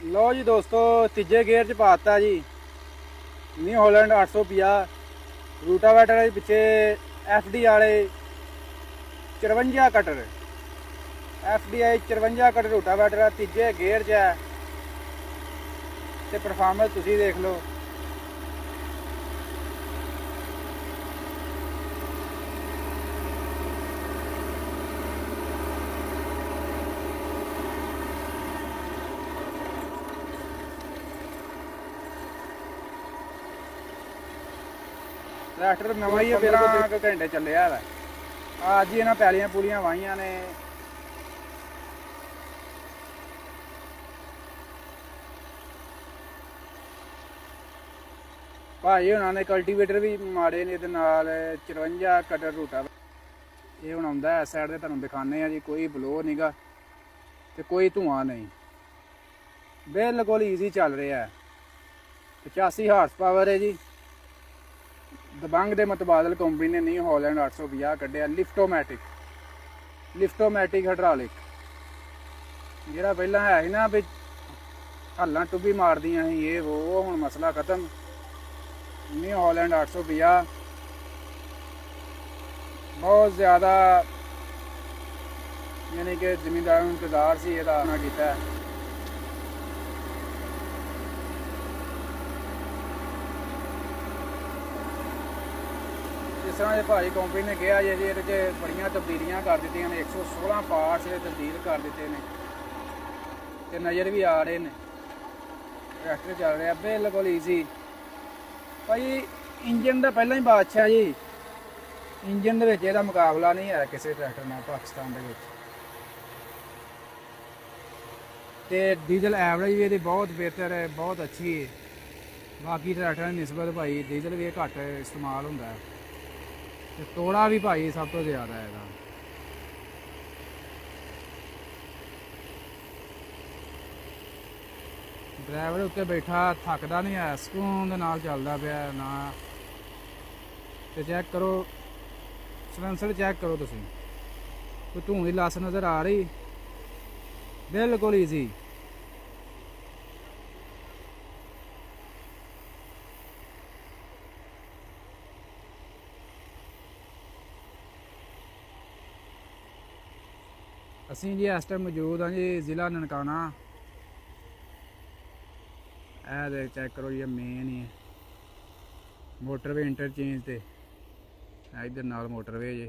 लो जी दोस्तों, तीजे गेयर च पाता जी न्यू हॉलैंड 850 रूटावेटर पिछे FD वाले 54 कटर FDI 54 कटर रूटावेटर तीजे गेयर च है ते परफॉर्मेंस तुसी देख लो। ट्रैक्टर नवा ही है, 15 घंटे चलिया है। अज ही इन्हें पैलियां पूलियां वाहियां ने। भाई उन्होंने कल्टीवेटर भी मारे ने, 54 कटर रूटा ये हूँ आंदा इस साइड से तुहानू दिखाने जी। कोई बलो नहीं गा ते कोई धुआं नहीं, बिल्कुल ईजी चल रहा है। 85 हार्स पावर है जी। दबंग के मुतबादल कंपनी ने न्यू हॉलैंड 850 कढ़िया लिफ्टोमैटिक हाइड्रोलिक। जो पहला है ही ना भी हल्ला टुब्बी मार दियां ही ये वो हुण मसला खत्म। न्यू हॉलैंड 850 बहुत ज़्यादा यानी कि जिमींदारों इंतजार से यदा ना किया है। जिस तरह भाई कंपनी ने कहा जी ये बड़िया तब्दीलियां कर दी ने, 116 पार्ट्स तब्दील कर दिते ने ते नज़र भी आ रहे हैं। ट्रैक्टर चल रहा बिल्कुल ईजी भाई। इंजन का पहला ही बादशाह जी, इंजन के मुकाबला नहीं है किसी ट्रैक्टर में पाकिस्तान के। डीजल एवरेज भी बहुत बेहतर है, बहुत अच्छी है। बाकी ट्रैक्टर की निस्बत भाई डीजल भी घट इस्तेमाल होंदा है ते तोड़ा भी भाई सब तो ज़्यादा है। ड्राइवर उत्ते बैठा थकदा नहीं है, सुकून दे नाल चलदा पिया ना। ते चेक करो सलेंसर, चेक करो तुसीं, कोई धूं दी लस नज़र आ रही? बिल्कुल ईजी। असीं जी इस टाइम मौजूद हाँ जी ज़िला ननकाना। ए चेक करो जी, मेन ही मोटरवे इंटरचेंज ते इधर नाल मोटरवे जी।